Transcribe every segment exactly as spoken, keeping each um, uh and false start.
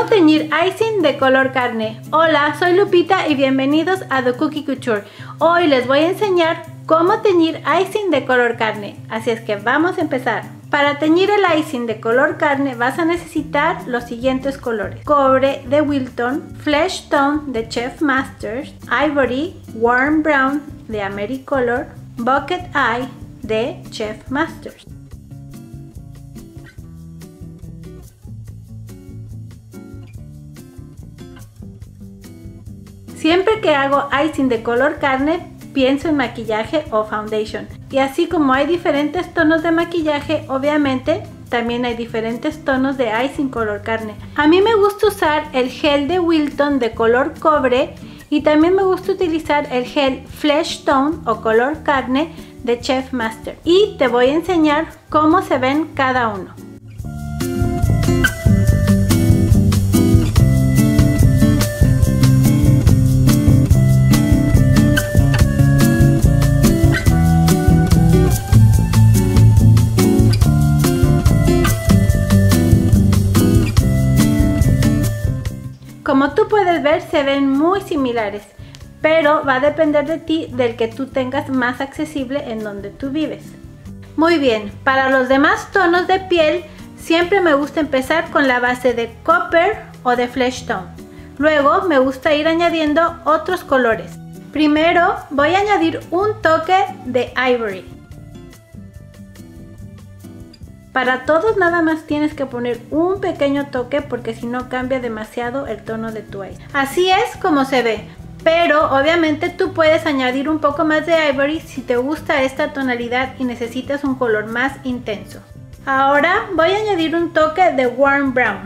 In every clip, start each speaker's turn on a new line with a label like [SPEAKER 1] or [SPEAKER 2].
[SPEAKER 1] ¿Cómo teñir icing de color carne? Hola, soy Lupita y bienvenidos a The Cookie Couture. Hoy les voy a enseñar cómo teñir icing de color carne, así es que vamos a empezar. Para teñir el icing de color carne vas a necesitar los siguientes colores: cobre de Wilton, Flesh Tone de Chef Masters, Ivory, Warm Brown de Americolor, Bucket Eye de Chef Masters. Siempre que hago icing de color carne, pienso en maquillaje o foundation. Y así como hay diferentes tonos de maquillaje, obviamente también hay diferentes tonos de icing color carne. A mí me gusta usar el gel de Wilton de color cobre y también me gusta utilizar el gel Flesh Tone o color carne de Chef Master. Y te voy a enseñar cómo se ven cada uno. Como tú puedes ver, se ven muy similares, pero va a depender de ti del que tú tengas más accesible en donde tú vives. Muy bien, para los demás tonos de piel, siempre me gusta empezar con la base de Copper o de Flesh Tone. Luego me gusta ir añadiendo otros colores. Primero voy a añadir un toque de Ivory. Para todos nada más tienes que poner un pequeño toque porque si no cambia demasiado el tono de tu icing. Así es como se ve, pero obviamente tú puedes añadir un poco más de Ivory si te gusta esta tonalidad y necesitas un color más intenso. Ahora voy a añadir un toque de Warm Brown.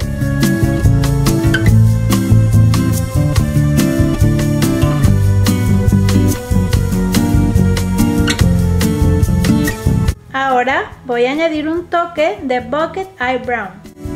[SPEAKER 1] Ahora voy a añadir un toque de Bucket Eye Brown.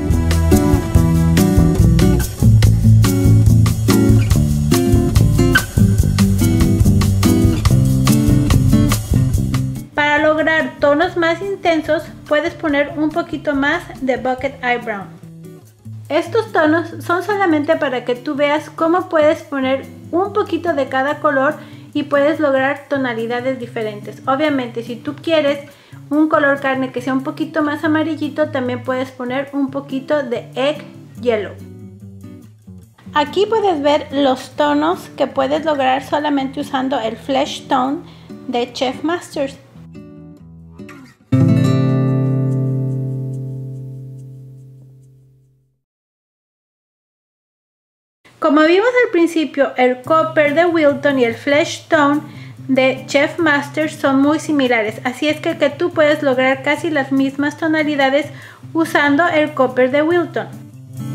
[SPEAKER 1] Para lograr tonos más intensos, puedes poner un poquito más de Bucket Eye Brown. Estos tonos son solamente para que tú veas cómo puedes poner un poquito de cada color y puedes lograr tonalidades diferentes. Obviamente, si tú quieres un color carne que sea un poquito más amarillito, también puedes poner un poquito de Egg Yellow. Aquí puedes ver los tonos que puedes lograr solamente usando el Flesh Tone de Chef Masters. Como vimos al principio, el Copper de Wilton y el Flesh Tone de Chef Masters son muy similares, así es que, que tú puedes lograr casi las mismas tonalidades usando el Copper de Wilton.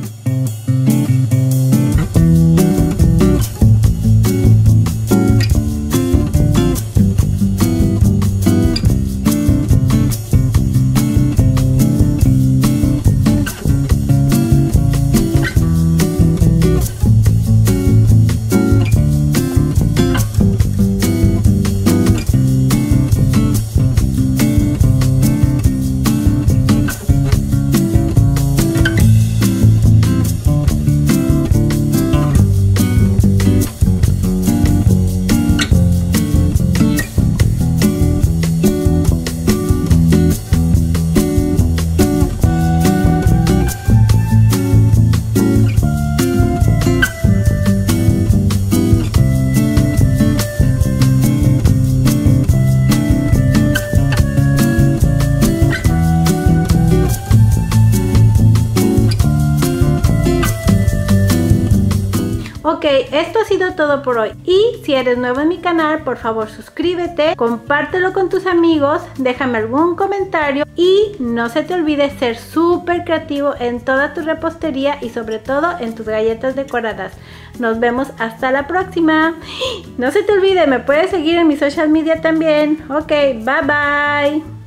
[SPEAKER 1] Ok, esto ha sido todo por hoy. Y si eres nuevo en mi canal, por favor suscríbete, compártelo con tus amigos, déjame algún comentario y no se te olvide ser súper creativo en toda tu repostería y sobre todo en tus galletas decoradas. Nos vemos hasta la próxima. No se te olvide, me puedes seguir en mi social media también. Ok, bye bye.